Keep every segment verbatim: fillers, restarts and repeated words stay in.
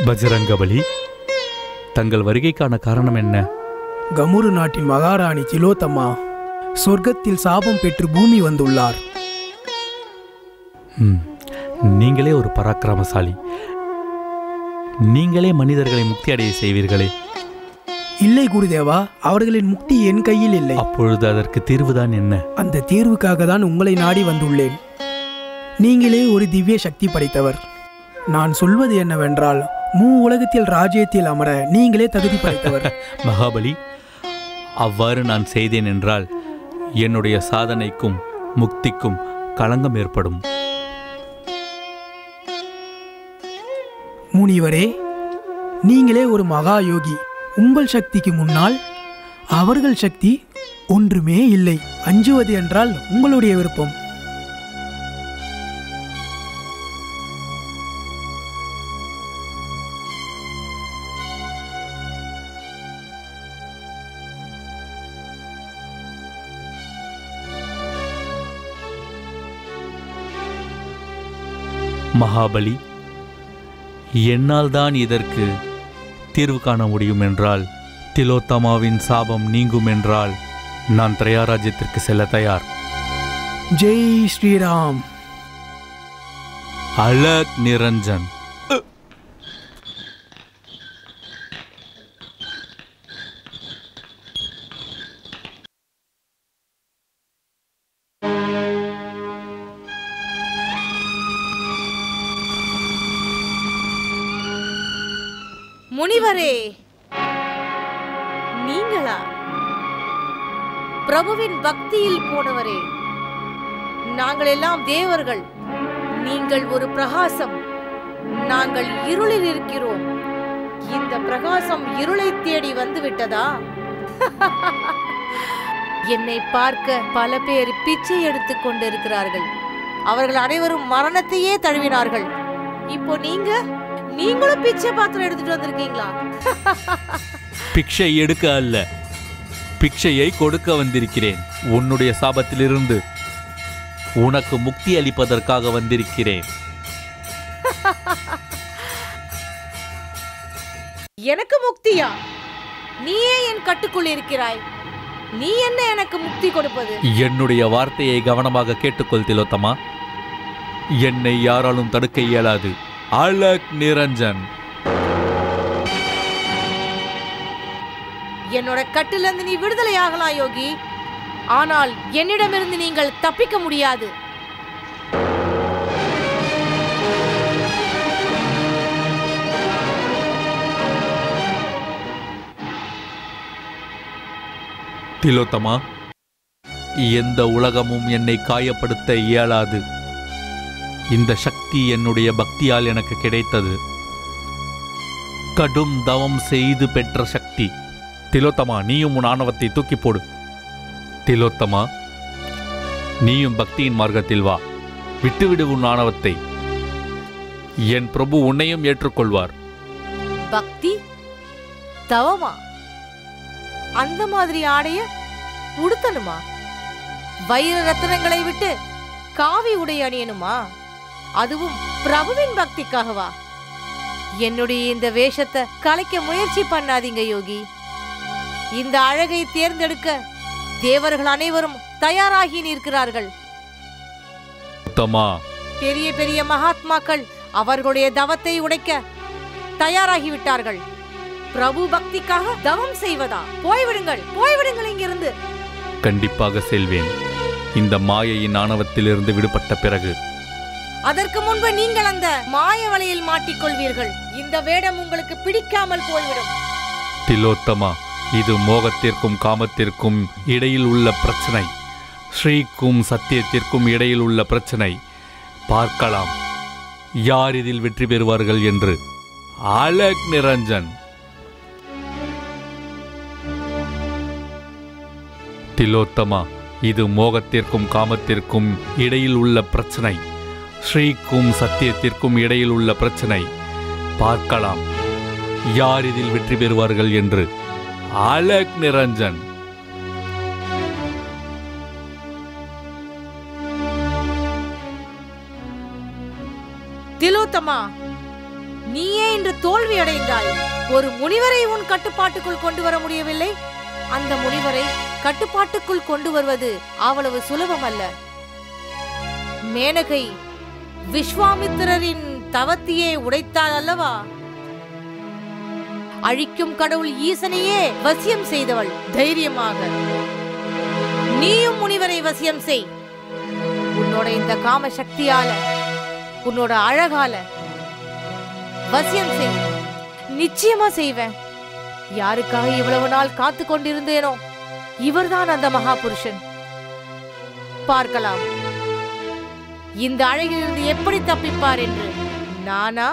பஜரங்கபலி, தங்கள் வருகைக்கான காரணம் என்ன? கமுரு நாட்டின் மகாராணி திலோத்தமா சொர்க்கத்தில் சாபம் பெற்று பூமி வந்துள்ளார். நீங்களே ஒரு பராக்கிரமசாலி. நீங்களே மனிதர்களை முக்தி அடைய செய்வீர்களே. இல்லை குருதேவா, அவர்களின் முக்தி என் கையில் இல்லை. அப்பொழுது அதற்கு தீர்வுதான் என்ன? அந்த தீர்வுக்காக தான் உங்களை நாடி வந்துள்ளேன். நீங்களே ஒரு திவ்ய சக்தி படைத்தவர். நான் சொல்வது என்னவென்றால், மூ உலகத்தில் ராஜ்யத்தில் அமர நீங்களே தகுதி படைத்தவர். மகாபலி, அவ்வாறு நான் செய்தேன் என்றால் என்னுடைய சாதனைக்கும் முக்திக்கும் களங்கம் ஏற்படும். முனிவரே, நீங்களே ஒரு மகா யோகி. உங்கள் சக்திக்கு முன்னால் அவர்கள் சக்தி ஒன்றுமே இல்லை. அஞ்சுவது என்றால் உங்களுடைய விருப்பம். மகாபலி, என்னால் தான் இதற்கு தீர்வு காண முடியும் என்றால், திலோத்தமாவின் சாபம் நீங்கும் என்றால் நான் திரையா ராஜ்யத்திற்கு செல்ல தயார். ஜெய் ஸ்ரீராம். அலக் நிரஞ்சன். முனிவரே, நீங்களா? பிரபுவின் பக்தியில் போனவரே, நாங்கள் எல்லாம் தேவர்கள், நீங்கள் ஒரு பிரகாசம். நாங்கள் இருளில் இருக்கிறோம். இந்த பிரகாசம் இருளை தேடி வந்து விட்டதா? என்னை பார்க்க பல பேர் பிச்சை எடுத்துக் கொண்டிருக்கிறார்கள். அவர்கள் அனைவரும் மரணத்தையே தழுவினார்கள். இப்போ நீங்க நீங்களும் பிச்சை பாத்திரம் எடுத்துட்டு வந்திருக்கீங்களா? பிச்சை எடுக்க அல்ல, பிச்சையை கொடுக்க வந்திருக்கிறேன். உன்னுடைய சாபத்திலிருந்து உனக்கு முக்தி அளிப்பதற்காக வந்திருக்கிறேன். எனக்கு முக்தியா? நீயே என் கட்டுக்குள் இருக்கிறாய். நீ என்ன எனக்கு முக்தி கொடுப்பது? என்னுடைய வார்த்தையை கவனமாக கேட்டுக்கொள் திலோத்தமா. என்னை யாராலும் தடுக்க இயலாது. அலக் நிரஞ்சன். என்னோட கட்டிலிருந்து நீ விடுதலை ஆகலாம் யோகி. ஆனால் என்னிடமிருந்து நீங்கள் தப்பிக்க முடியாது. திலோத்தமா, எந்த உலகமும் என்னை காயப்படுத்த இயலாது. இந்த சக்தி என்னுடைய பக்தியால் எனக்கு கிடைத்தது. கடும் தவம் செய்து பெற்ற சக்தி. திலோத்தமா, நீயும் உன் ஆணவத்தை தூக்கி போடு. திலோத்தமா, நீயும் பக்தியின் மார்க்கத்தில் வா. விட்டுவிடு உன் ஆணவத்தை. என் பிரபு உன்னையும் ஏற்றுக்கொள்வார். பக்தி தவமா? அந்த மாதிரி ஆடைய உடுத்தணுமா? வைர ரத்தினங்களை விட்டு காவி உடை அணியணுமா? அதுவும் பிரபுவின் பக்திக்காகவா? என்னுடைய இந்த வேஷத்தை கலைக்க முயற்சி பண்ணாதீங்க யோகி. இந்த அழகை தேர்ந்தெடுக்க தேவர்கள் அனைவரும் தயாராகி நிற்கிறார்கள். பெரிய பெரிய மகாத்மாக்கள் அவர்களுடைய தவத்தை உடைக்க தயாராகிவிட்டார்கள். பிரபு பக்திக்காக தவம் செய்வதா? போய்விடுங்கள், போய்விடுங்கள் இங்கிருந்து. கண்டிப்பாக செல்வேன். இந்த மாயையின் ஆணவத்திலிருந்து விடுபட்ட பிறகு. அதற்கு முன்பு நீங்கள் அந்த மாய வலையில் மாட்டிக்கொள்வீர்கள். இந்த வேடம் உங்களுக்கு பிடிக்காமல் போய்விடும். திலோத்தமா, இது மோகத்திற்கும் காமத்திற்கும் இடையில் உள்ள பிரச்சனை. ஸ்ரீக்கும் சத்தியத்திற்கும் இடையில் உள்ள பிரச்சனை. பார்க்கலாம் யார் இதில் வெற்றி பெறுவார்கள் என்று. அலக் நிரஞ்சன். திலோத்தமா, இது மோகத்திற்கும் காமத்திற்கும் இடையில் உள்ள பிரச்சனை. ஸ்ரீக்கும் சத்தியத்திற்கும் இடையில் உள்ள பிரச்சனை. பார்க்கலாம் யார் இதில் வெற்றி பெறுவார்கள் என்று. அலக் நிரஞ்சன். திலோத்தமா, நீயே இன்று தோல்வி அடைந்தாய். ஒரு முனிவரை உன் கட்டுப்பாட்டுக்குள் கொண்டு வர முடியவில்லை. அந்த முனிவரை கட்டுப்பாட்டுக்குள் கொண்டு வருவது அவ்வளவு சுலபம் அல்ல. மேனகை விஸ்வாமித்திரரின் தவத்தையே உடைத்தாள் அல்லவா? அழிக்கும் கடவுள் ஈசனையே வசியம் செய்தவள். தைரியமாக நீயும் முனிவரை வசியம் செய். உன்னோட இந்த காம சக்தியால, உன்னோட அழகால வசியம் செய். நிச்சயமா செய்வேன். யாருக்காக இவ்வளவு நாள் காத்து கொண்டிருந்தேனோ இவர்தான் அந்த மகாபுருஷன். பார்க்கலாம் இந்த அழகிலிருந்து எப்படி தப்பிப்பார் என்று. நானா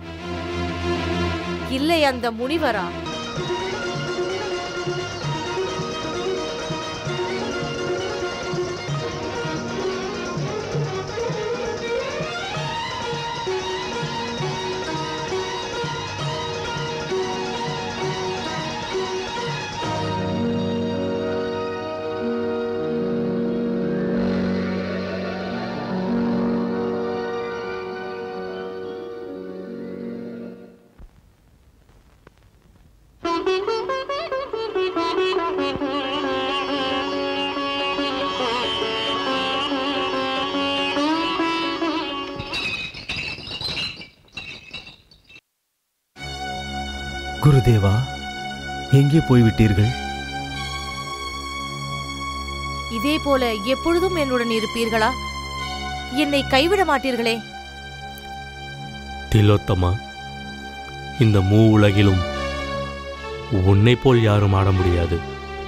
இல்லை அந்த முனிவரா? குருதேவா, எங்கே போய்விட்டீர்கள்? இதே போல எப்பொழுதும் என்னுடன் இருப்பீர்களா? என்னை கைவிட மாட்டீர்களே? திலோத்தமா, இந்த மூ உலகிலும் உன்னை போல் யாரும் ஆட முடியாது.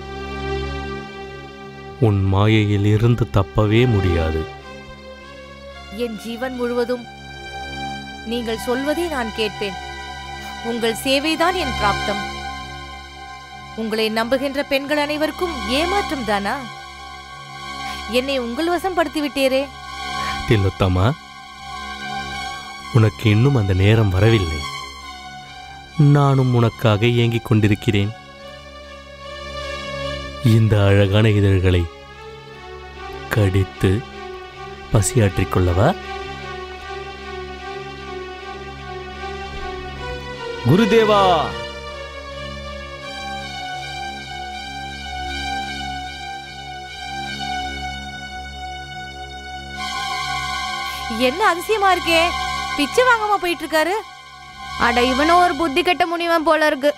உன் மாயையில் இருந்து தப்பவே முடியாது. என் ஜீவன் முழுவதும் நீங்கள் சொல்வதை நான் கேட்பேன். உங்கள் சேவைதான் என் பிராப்தம். உங்களை நம்புகின்ற பெண்கள் அனைவருக்கும் ஏமாற்றம் தானா? என்னை உங்கள் வசம் படுத்தி விட்டீரே. திலோத்தமா, உனக்கு இன்னும் அந்த நேரம் வரவில்லை. நானும் உனக்காக ஏங்கிக் கொண்டிருக்கிறேன். இந்த அழகான இதழ்களை கடித்து பசியாற்றிக் கொள்ளவா? குருதேவா, என்ன அதிசயமா இருக்கே, பிச்சை வாங்காம போயிட்டு இருக்காரு. அட, இவனும் ஒரு புத்தி கெட்ட முனிவன் போல இருக்கு.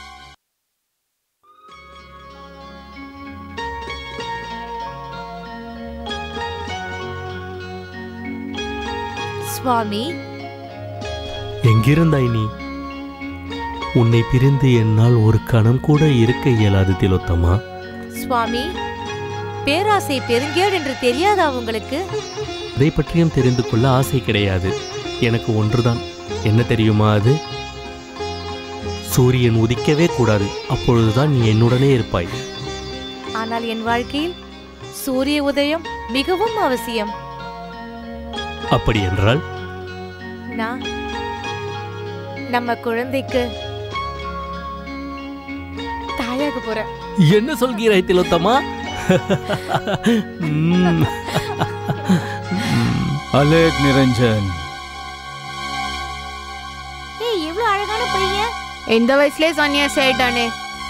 சுவாமி, எங்கிருந்தாய் நீ? உன்னை பிரிந்து என்னால் ஒரு கணம் கூட இருக்க இயலாது திலோத்தமா. சுவாமி, பேராசை பெருங்கேடு என்று தெரியாதா உங்களுக்கு? அதை பற்றியும் தெரிந்து கொள்ள ஆசை கிடையாது. எனக்கு ஒன்றுதான். என்ன தெரியுமா அது? சூரியன் உதிக்கவே கூடாது. அப்பொழுதுதான் நீ என்னுடனே இருப்பாய். ஆனால் என் வாழ்க்கையில் சூரிய உதயம் மிகவும் அவசியம். அப்படி என்றால் நான் நம்ம குழந்தைக்கு தாயாக போறேன். என்ன சொல்கிறாய் திலோத்தமா? அலேக் நிரஞ்சன், ஏய், எவ்வளவு அழகான பையன். இந்த வயசுலயே சன்னியாசி ஆயிட்டானே.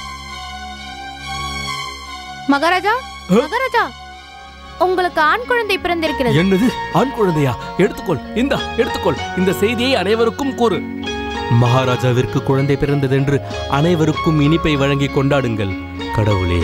மகாராஜா, மகாராஜா, உங்களுக்கு ஆண் குழந்தை பிறந்திருக்கிறது. என்னது, ஆண் குழந்தையா? எடுத்துக்கொள், இந்தா எடுத்துக்கொள். இந்த செய்தியை அனைவருக்கும் கூறு. மகாராஜாவிற்கு குழந்தை பிறந்ததென்று அனைவருக்கும் இனிப்பை வழங்கி கொண்டாடுங்கள். கடவுளே,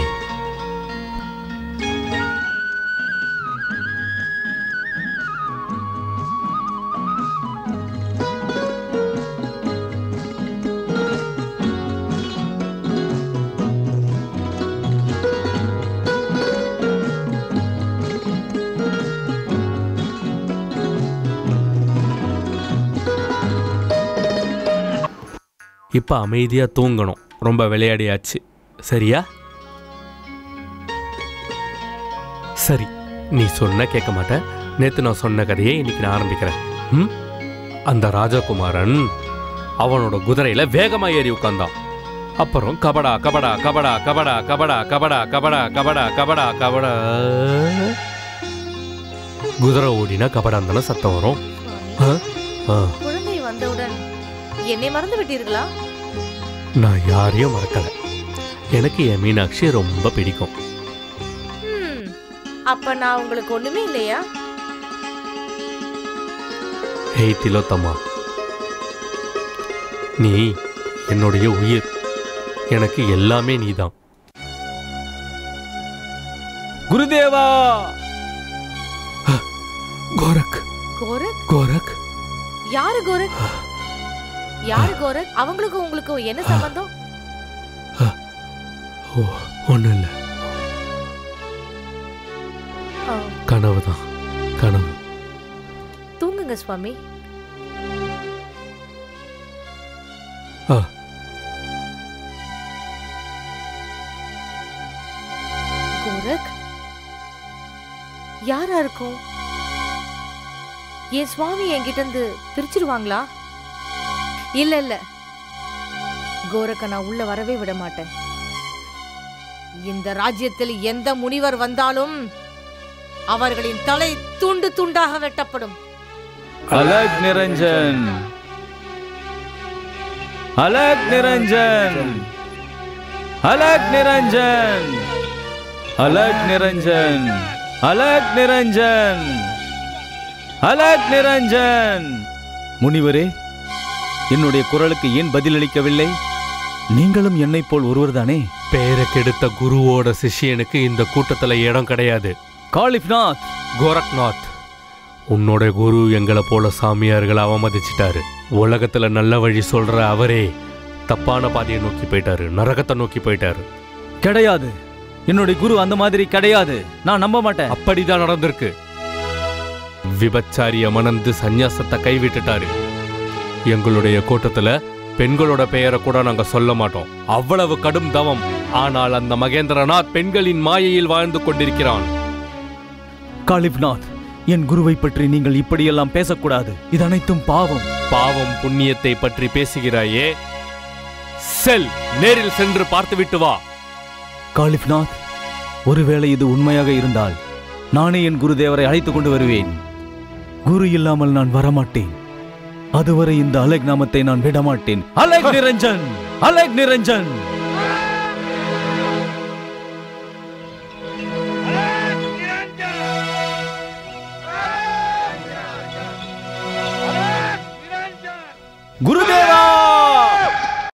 இப்ப அமைதியா தூங்கணும். ரொம்ப விளையாடியாச்சு, சரியா? சரி, நீ சொன்ன கேட்க மாட்ட. நேத்து நான் சொன்ன கதையை இன்னைக்கு நான் ஆரம்பிக்கிறேன். ம் அந்த ராஜகுமாரன் அவனோட குதிரையில வேகமா ஏறி உட்கார்ந்தான். அப்புறம் கபடா கபடா கபடா கபடா கபடா கபடா கபடா கபடா கபடா கபடா குதிரை ஓடினா கபடாந்தான சத்தம் வரும். குழந்தை வந்தவுடன் என்னை மறந்து விட்டீர்களா? நான் யாரையும் மறக்கல. எனக்கு என் மீனாட்சி ரொம்ப பிடிக்கும். ம், அப்ப நான் உங்களுக்கு ஒண்ணுமே இல்லையா? ஹேய் திலோத்தமா, நீ என்னுடைய உயிர். எனக்கு எல்லாமே நீதான். குருதேவா! கோரக் கோரக்? கோரக் யாரு கோரக்? யாரு கோரக்? அவங்களுக்கும் உங்களுக்கும் என்ன சம்பந்தம்? ஓ, ஒண்ணும் இல்ல. ஆ, கனவுதான், கனவு. தூங்குங்க சுவாமி. ஆ, கோரக் யாரா இருக்கும்? என் சுவாமி என்கிட்ட இருந்து பிரிச்சிருவாங்களா? இல்ல இல்ல, கோரக்க நான் உள்ள வரவே விட மாட்டேன். இந்த ராஜ்யத்தில் எந்த முனிவர் வந்தாலும் அவர்களின் தலை துண்டு துண்டாக வெட்டப்படும். அலக் நிரஞ்சன்! அலக் நிரஞ்சன்! அலக் நிரஞ்சன்! அலக் நிரஞ்சன்! அலக் நிரஞ்சன்! அலக் நிரஞ்சன்! முனிவரே, என்னுடைய குரலுக்கு ஏன் பதிலளிக்கவில்லை? நீங்களும் என்னைப் போல் ஒருவர்தானே? பேரை கெடுத்த குருவோட சிஷ்யனுக்கு இந்த கூட்டத்துல இடம் கிடையாது. காலிஃப்நாத்! கோரக்நாத், உன்னோட குரு எங்களை போல சாமியார்களை அவமதிச்சிட்டாரு. உலகத்துல நல்ல வழி சொல்ற அவரே தப்பான பாதையை நோக்கி போயிட்டாரு, நரகத்தை நோக்கி போயிட்டாரு. கிடையாது, என்னுடைய குரு அந்த மாதிரி கிடையாது. நான் நம்ப மாட்டேன். அப்படிதான் நடந்திருக்கு. விபச்சாரிய மணந்து சந்நியாசத்தை கைவிட்டுட்டாரு. எங்களுடைய கூட்டத்துல பெண்களோட பெயரை கூட நாங்க சொல்ல மாட்டோம். அவ்வளவு கடும் தவம். ஆனால் அந்த மகேந்திரநாத் பெண்களின் மாயையில் வாழ்ந்து கொண்டிருக்கிறான். காலிஃப்நாத், என் குருவை பற்றி நீங்கள் இப்படியெல்லாம் பேசக்கூடாது. இது அனைத்தும் பாவம். பாவம் புண்ணியத்தை பற்றி பேசுகிறாயே, செல், நேரில் சென்று பார்த்துவிட்டு வா. காலிஃப்நாத், ஒருவேளை இது உண்மையாக இருந்தால் நானே என் குருதேவரை அழைத்துக் கொண்டு வருவேன். குரு இல்லாமல் நான் வரமாட்டேன். அதுவரை இந்த அலக் நாமத்தை நான் விடமாட்டேன். அலக் நிரஞ்சன்! அலக் நிரஞ்சன்! குருதேவா!